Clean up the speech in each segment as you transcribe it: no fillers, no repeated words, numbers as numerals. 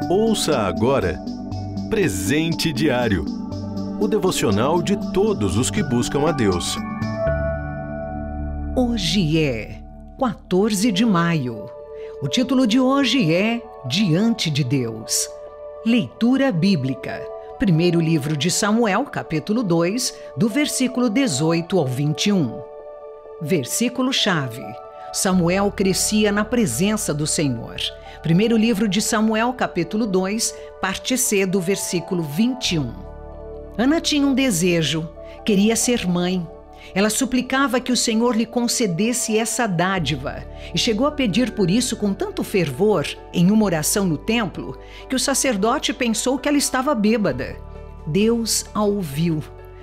Ouça agora Presente Diário, o devocional de todos os que buscam a Deus. Hoje é 14 de maio. O título de hoje é Diante de Deus. Leitura bíblica. Primeiro livro de Samuel, capítulo 2, do versículo 18 ao 21. Versículo-chave. Samuel crescia na presença do Senhor. Primeiro livro de Samuel, capítulo 2, parte C, do versículo 21. Ana tinha um desejo, queria ser mãe. Ela suplicava que o Senhor lhe concedesse essa dádiva e chegou a pedir por isso com tanto fervor em uma oração no templo que o sacerdote pensou que ela estava bêbada. Deus a ouviu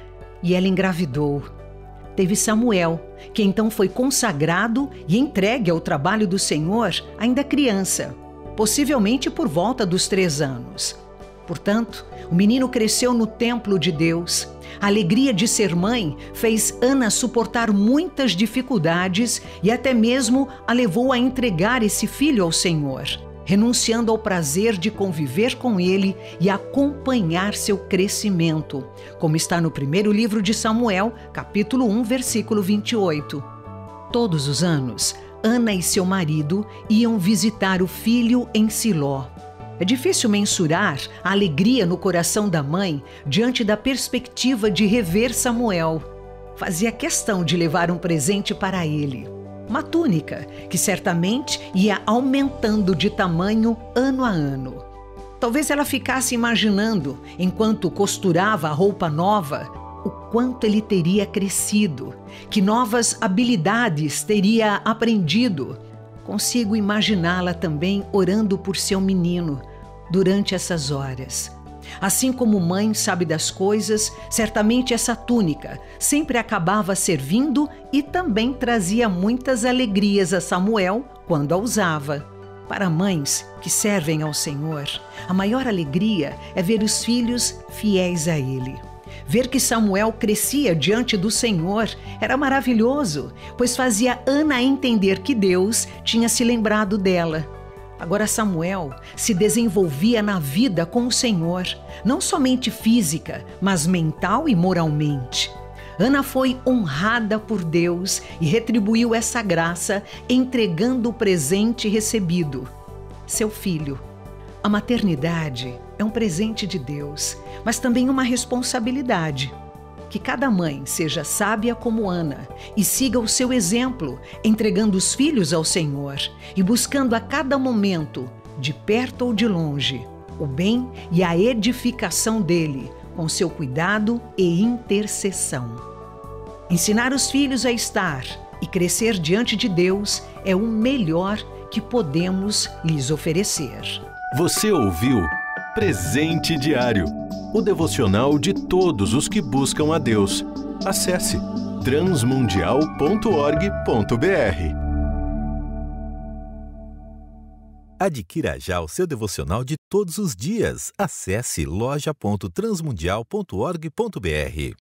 e ela engravidou. Teve Samuel, que então foi consagrado e entregue ao trabalho do Senhor ainda criança, possivelmente por volta dos 3 anos. Portanto, o menino cresceu no templo de Deus. A alegria de ser mãe fez Ana suportar muitas dificuldades e até mesmo a levou a entregar esse filho ao Senhor, renunciando ao prazer de conviver com ele e acompanhar seu crescimento, como está no primeiro livro de Samuel, capítulo 1, versículo 28. Todos os anos, Ana e seu marido iam visitar o filho em Siló. É difícil mensurar a alegria no coração da mãe diante da perspectiva de rever Samuel. Fazia questão de levar um presente para ele. Uma túnica que certamente ia aumentando de tamanho ano a ano. Talvez ela ficasse imaginando, enquanto costurava a roupa nova, o quanto ele teria crescido, que novas habilidades teria aprendido. Consigo imaginá-la também orando por seu menino durante essas horas. Assim como mãe sabe das coisas, certamente essa túnica sempre acabava servindo e também trazia muitas alegrias a Samuel quando a usava. Para mães que servem ao Senhor, a maior alegria é ver os filhos fiéis a Ele. Ver que Samuel crescia diante do Senhor era maravilhoso, pois fazia Ana entender que Deus tinha se lembrado dela. Agora Samuel se desenvolvia na vida com o Senhor, não somente física, mas mental e moralmente. Ana foi honrada por Deus e retribuiu essa graça entregando o presente recebido, seu filho. A maternidade é um presente de Deus, mas também uma responsabilidade. Que cada mãe seja sábia como Ana e siga o seu exemplo, entregando os filhos ao Senhor e buscando a cada momento, de perto ou de longe, o bem e a edificação dele, com seu cuidado e intercessão. Ensinar os filhos a estar e crescer diante de Deus é o melhor que podemos lhes oferecer. Você ouviu Presente Diário, o devocional de todos os que buscam a Deus. Acesse transmundial.org.br. Adquira já o seu devocional de todos os dias. Acesse loja.transmundial.org.br.